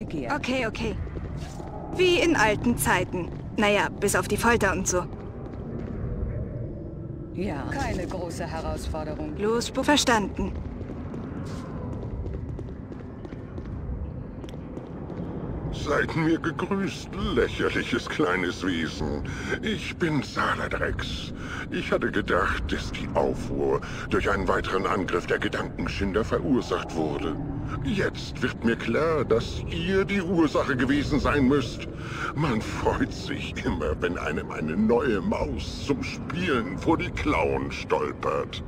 Begehr. Okay, okay. Wie in alten Zeiten. Naja, bis auf die Folter und so. Ja, keine große Herausforderung. Los, verstanden. Seid mir gegrüßt, lächerliches kleines Wesen. Ich bin Saladrex. Ich hatte gedacht, dass die Aufruhr durch einen weiteren Angriff der Gedankenschinder verursacht wurde. Jetzt wird mir klar, dass ihr die Ursache gewesen sein müsst. Man freut sich immer, wenn einem eine neue Maus zum Spielen vor die Klauen stolpert.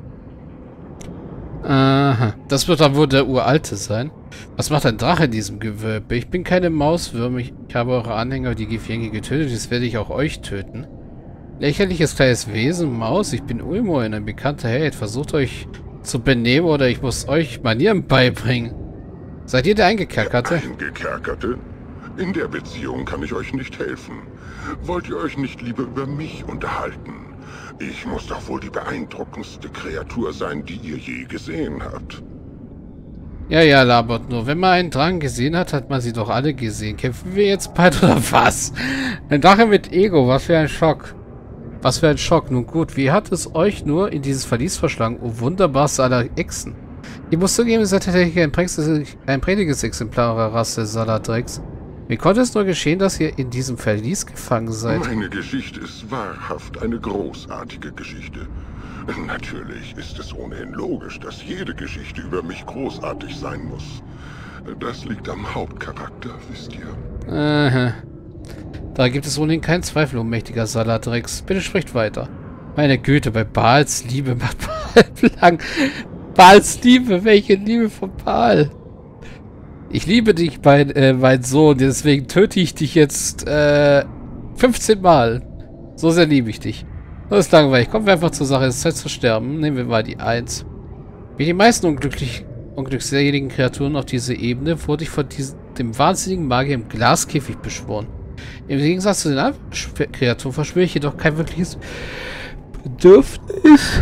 Aha, das wird dann wohl der Uralte sein. Was macht ein Drache in diesem Gewölbe? Ich bin keine Mauswürmer, ich habe eure Anhänger, die Gefährliche, getötet, jetzt werde ich auch euch töten. Lächerliches kleines Wesen, Maus, ich bin Ulmoin, ein bekannter Held, versucht euch zu benehmen oder ich muss euch Manieren beibringen. Seid ihr der Eingekerkerte? Eingekerkerte? In der Beziehung kann ich euch nicht helfen. Wollt ihr euch nicht lieber über mich unterhalten? Ich muss doch wohl die beeindruckendste Kreatur sein, die ihr je gesehen habt. Ja, labert nur. Wenn man einen Drang gesehen hat, hat man sie doch alle gesehen. Kämpfen wir jetzt bald oder was? Ein Drache mit Ego, was für ein Schock. Was für ein Schock. Nun gut, wie hat es euch nur in dieses Verlies verschlagen? Oh, wunderbarste aller Echsen. Ich muss zugeben, ihr seid tatsächlich ein prächtiges Exemplar eurer Rasse, Saladrex. Wie konnte es nur geschehen, dass ihr in diesem Verlies gefangen seid? Meine Geschichte ist wahrhaft eine großartige Geschichte. Natürlich ist es ohnehin logisch, dass jede Geschichte über mich großartig sein muss. Das liegt am Hauptcharakter, wisst ihr. Aha. Da gibt es ohnehin keinen Zweifel, mächtiger Saladrex. Bitte spricht weiter. Meine Güte, bei Baals Liebe macht Baal blank. Baals Liebe, welche Liebe von Baal? Ich liebe dich, mein Sohn, deswegen töte ich dich jetzt 15 Mal. So sehr liebe ich dich. Das ist langweilig. Kommen wir einfach zur Sache. Es ist Zeit zu sterben. Nehmen wir mal die 1. Wie die meisten unglückseligen Kreaturen auf dieser Ebene wurde ich von dem wahnsinnigen Magier im Glaskäfig beschworen. Im Gegensatz zu den anderen Kreaturen verspüre ich jedoch kein wirkliches Bedürfnis,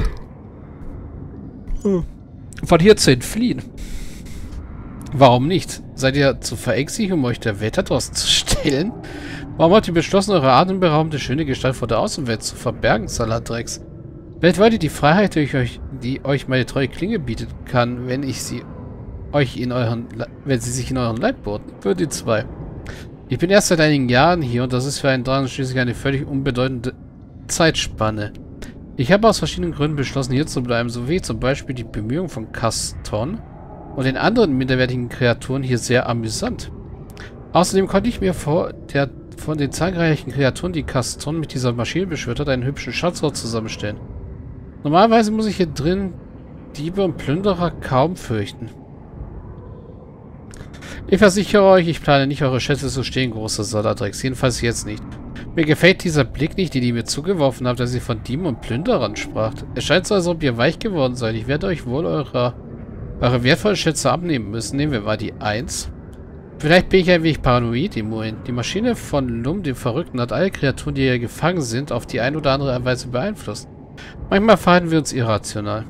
von hier zu entfliehen. Warum nicht? Seid ihr zu verängstigt, um euch der Wetterdurst zu stellen? Warum habt ihr beschlossen, eure atemberaubende schöne Gestalt vor der Außenwelt zu verbergen, Saladrex? Vielleicht wollt ihr die Freiheit, die euch meine treue Klinge bietet kann, wenn sie sich in euren Leib bohrt. Für die 2. Ich bin erst seit einigen Jahren hier und das ist für einen Drachen schließlich eine völlig unbedeutende Zeitspanne. Ich habe aus verschiedenen Gründen beschlossen, hier zu bleiben, sowie zum Beispiel die Bemühungen von Kaston und den anderen minderwertigen Kreaturen hier sehr amüsant. Außerdem konnte ich mir von den zahlreichen Kreaturen, die Kaston mit dieser Maschine beschwört hat, einen hübschen Schatzort zusammenstellen. Normalerweise muss ich hier drin Diebe und Plünderer kaum fürchten. Ich versichere euch, ich plane nicht, eure Schätze zu stehlen, großer Saladrex. Jedenfalls jetzt nicht. Mir gefällt dieser Blick nicht, den ihr mir zugeworfen habt, als ihr von Dieben und Plünderern spracht. Es scheint so, als ob ihr weich geworden seid. Ich werde euch wohl eure wertvollen Schätze abnehmen müssen. Nehmen wir mal die 1. Vielleicht bin ich ein wenig paranoid, Imoin. Die Maschine von Lum, dem Verrückten, hat alle Kreaturen, die hier gefangen sind, auf die ein oder andere Weise beeinflusst. Manchmal verhalten wir uns irrational.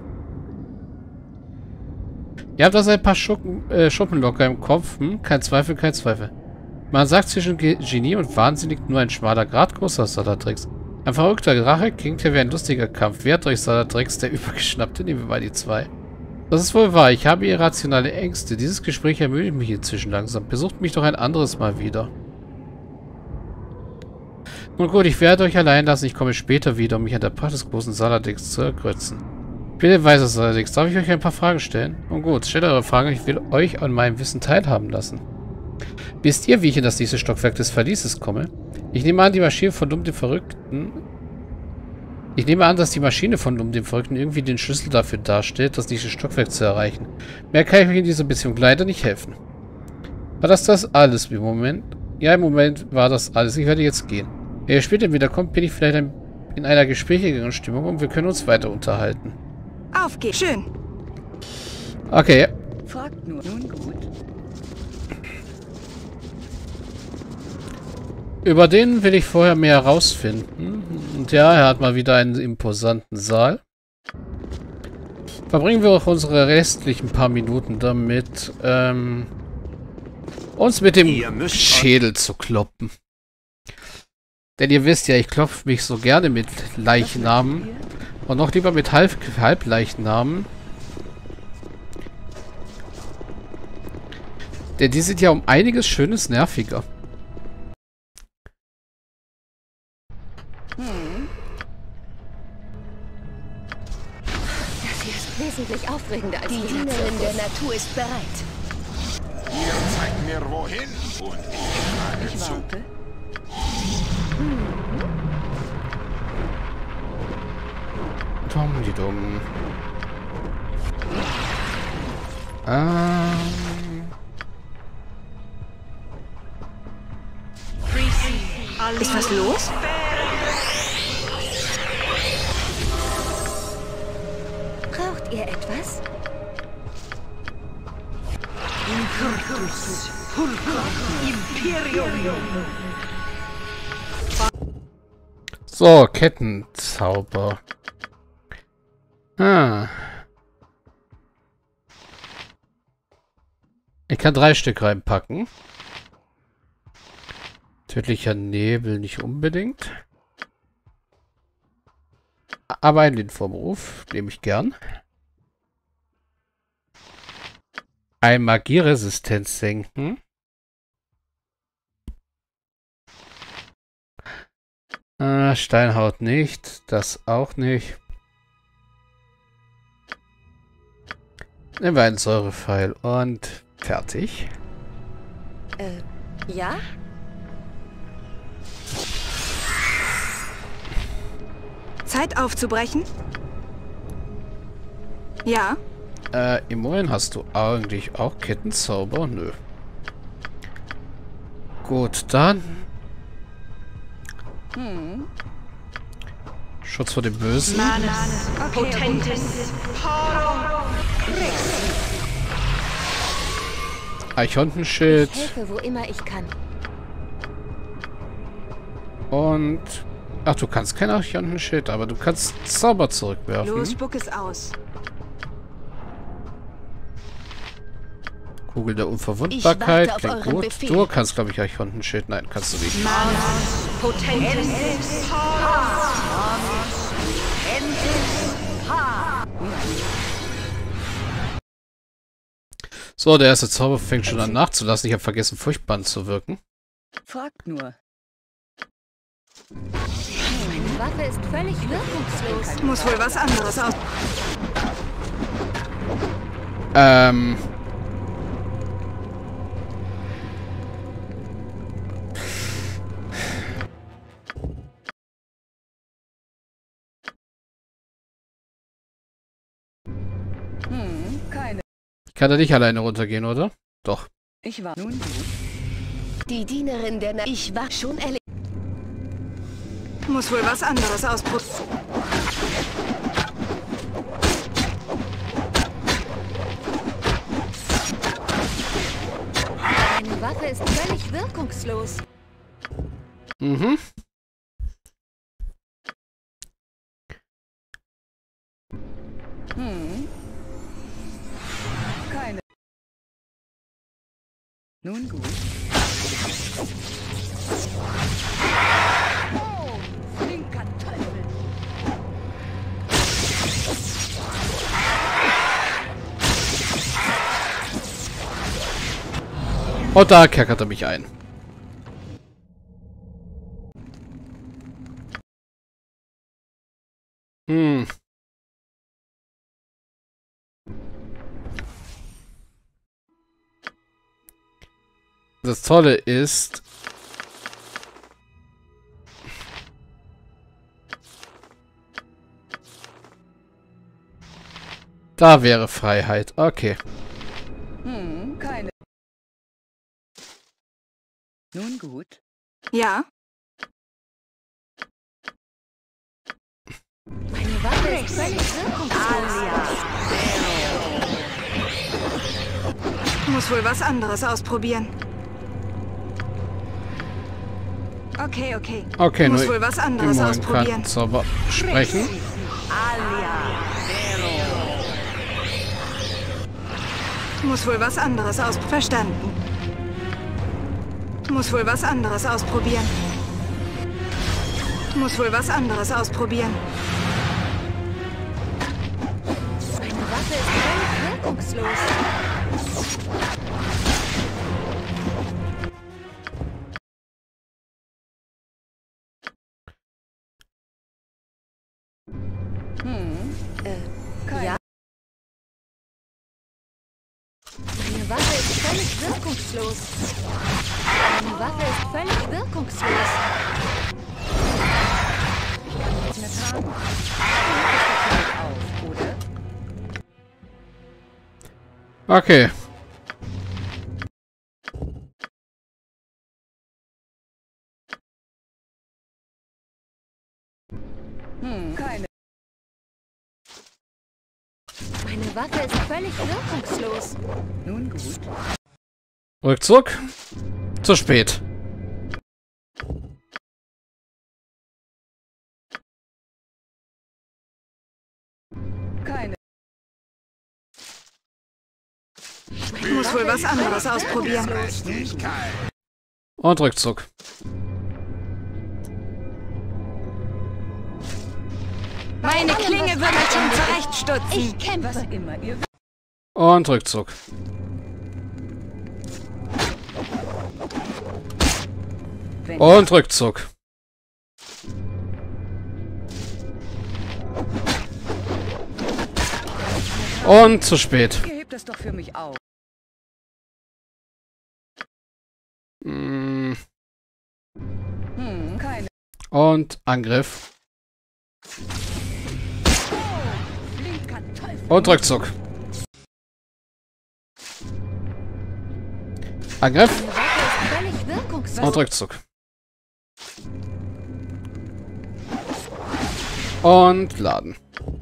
Ihr habt also ein paar Schuppen locker im Kopf. Kein Zweifel, kein Zweifel. Man sagt, zwischen Genie und Wahnsinn liegt nur ein schmaler Grat, großer Saladrex. Ein verrückter Drache klingt ja wie ein lustiger Kampf. Wehrt euch, Saladrex, der Übergeschnappte. Nehmen wir mal die 2. Das ist wohl wahr. Ich habe irrationale Ängste. Dieses Gespräch ermüdet mich inzwischen langsam. Besucht mich doch ein anderes Mal wieder. Nun gut, ich werde euch allein lassen. Ich komme später wieder, um mich an der Pracht des großen Saladrex zu ergötzen. Bitte, weiser Saladrex, darf ich euch ein paar Fragen stellen? Nun gut, stellt eure Fragen. Ich will euch an meinem Wissen teilhaben lassen. Wisst ihr, wie ich in das nächste Stockwerk des Verlieses komme? Ich nehme an, dass die Maschine von Lum, dem Verrückten irgendwie den Schlüssel dafür darstellt, das nächste Stockwerk zu erreichen. Mehr kann ich euch in dieser Beziehung leider nicht helfen. War das alles im Moment? Ja, im Moment war das alles. Ich werde jetzt gehen. Wenn ihr später wiederkommt, bin ich vielleicht in einer gesprächigeren Stimmung und wir können uns weiter unterhalten. Auf geht's. Schön. Okay. Fragt nur. Nun gut. Über den will ich vorher mehr herausfinden. Und ja, er hat mal wieder einen imposanten Saal. Verbringen wir auch unsere restlichen paar Minuten damit, uns mit dem Schädel zu kloppen. Denn ihr wisst ja, ich klopfe mich so gerne mit Leichnamen. Und noch lieber mit Halbleichnamen. Denn die sind ja um einiges Schönes nerviger. Das hier ist wesentlich aufregender als die Dienerin der Natur ist bereit. Ihr zeigt mir wohin und ich schlage zu. Warte. Dumm. Ist was los? Braucht ihr etwas? So, Kettenzauber. Ich kann 3 Stück reinpacken. Tödlicher Nebel nicht unbedingt. Aber ein Lindenvorberuf nehme ich gern. Ein Magieresistenz senken. Steinhaut nicht. Das auch nicht. Nehmen wir einen Säurepfeil und fertig. Ja? Zeit aufzubrechen? Ja. Immerhin hast du eigentlich auch Kettenzauber? Nö. Gut, dann. Schutz vor dem Bösen. Eichhornenschild. Ich helfe, wo immer ich kann. Und... Ach, du kannst kein Eichhornenschild, aber du kannst Zauber zurückwerfen. Los, spuck es aus. Kugel der Unverwundbarkeit. Ich warte auf Klingt euren gut. Befehl. Du kannst, glaube ich, Eichhornenschild. Nein, kannst du nicht. So, der erste Zauber fängt schon an nachzulassen. Ich habe vergessen, Furchtband zu wirken. Fragt nur. Meine Waffe ist völlig wirkungslos. Muss wohl was anderes aus. Keine. Ich kann da nicht alleine runtergehen, oder? Doch. Ich war nun gut. Die Dienerin der Natur. Ich war schon erledigt. Muss wohl was anderes ausprobieren. Meine Waffe ist völlig wirkungslos. Mhm. Keine. Nun gut. Oh, flinker Teufel. Und da kerkert er mich ein. Das Tolle ist, da wäre Freiheit. Okay. Keine. Nun gut. Ja. Meine Waffe ist völlig wirkungslos. Muss wohl was anderes ausprobieren. Okay. Okay, Muss nur wohl was anderes immerhin ausprobieren. kann Zauber sprechen. Muss wohl was anderes aus. Verstanden. Muss wohl was anderes ausprobieren. Muss wohl was anderes ausprobieren. Meine Waffe ist völlig wirkungslos. Keine. Ja? Meine Waffe ist völlig wirkungslos. Meine Waffe ist völlig wirkungslos. Nicht haben. Das auf, oder? Okay. Keine. Meine Waffe ist völlig wirkungslos. Nun gut. Rückzug. Zu spät. Keine. Muss wohl was anderes ausprobieren. Gerechtigkeit. Und Rückzug. Meine Klinge wird euch schon zurechtstutzen. Ich kämpfe. Was immer ihr wisst. Und Rückzug. Wenn Und Rückzug. Und zu spät. ihr hebt das doch für mich auf. Mm, Keine. Und Angriff. Blinker Teufel. Und Rückzug. Angriff. Meine Waffe ist völlig wirkungslos. Und Rückzug. Und laden.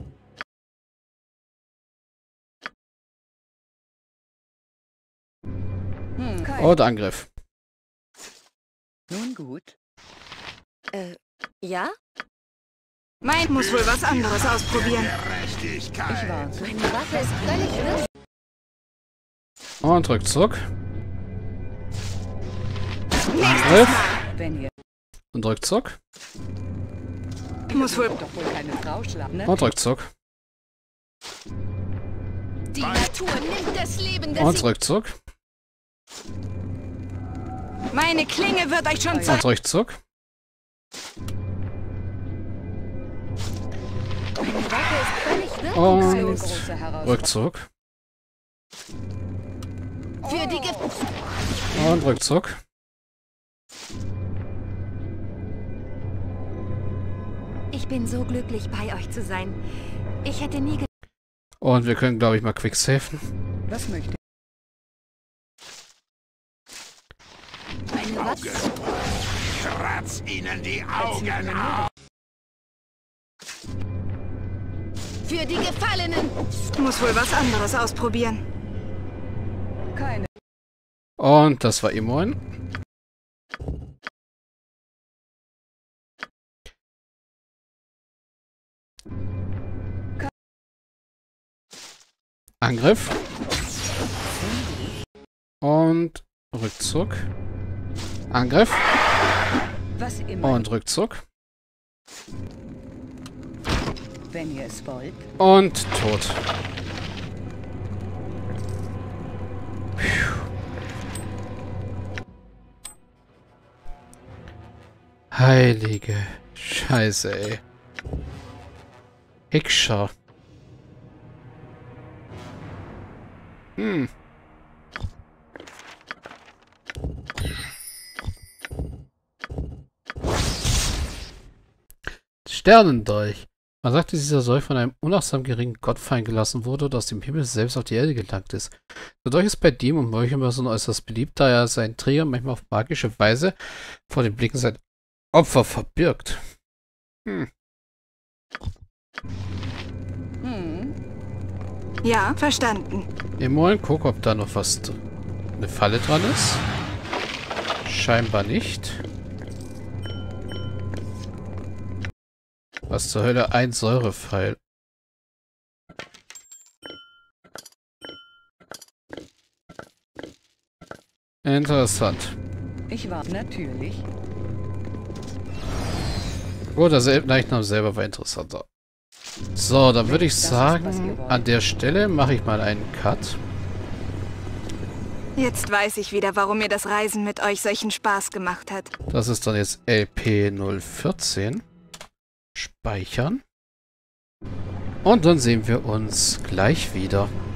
Keine. Und Angriff. Nun gut. Ja? Mein muss wohl was anderes ausprobieren. Ich Gerechtigkeit. warte. Meine Waffe ist völlig wirkungslos. Und Rückzug. Nächstes Angriff. Mal. Wenn ihr Und Rückzug. Muss wohl... doch wohl keine Frau schlagen, ne? Und Rückzug. Die Natur nimmt das Leben, das Und sie... Rückzug. Meine Klinge wird euch schon Und Rückzug. Meine Waffe ist völlig Eine wirkungslos. große Herausforderung. Rückzug. Für die Ge Und Rückzug. Ich bin so glücklich, bei euch zu sein. Ich hätte nie gedacht... Und wir können, glaube ich, mal quicksafen. Was möchte Meine Waffe... Kratz ihnen die Augen aus. Für die Gefallenen! Muss wohl was anderes ausprobieren. keine. Und das war Imoin. Angriff. Und Rückzug. Angriff. Was immer. Und Rückzug. Wenn ihr es wollt. Und tot. Heilige Scheiße, ey. Hickscher. Sternendolch. Man sagte, dieser Dolch von einem unachtsam geringen Gott fallen gelassen wurde und aus dem Himmel selbst auf die Erde gelangt ist. Der Dolch ist bei Dämonen und Meuchelmörsern äußerst beliebt, da er seinen Träger manchmal auf magische Weise vor den Blicken seiner Opfer verbirgt. Ja, verstanden. Immerhin guck, ob da noch was eine Falle dran ist. Scheinbar nicht. Was zur Hölle? Ein Säurepfeil. Interessant. Ich war natürlich. Oh, der Leichnam selber war interessanter. So, dann würde ich sagen, an der Stelle mache ich mal einen Cut. Jetzt weiß ich wieder, warum mir das Reisen mit euch solchen Spaß gemacht hat. Das ist dann jetzt LP014. Speichern. Und dann sehen wir uns gleich wieder.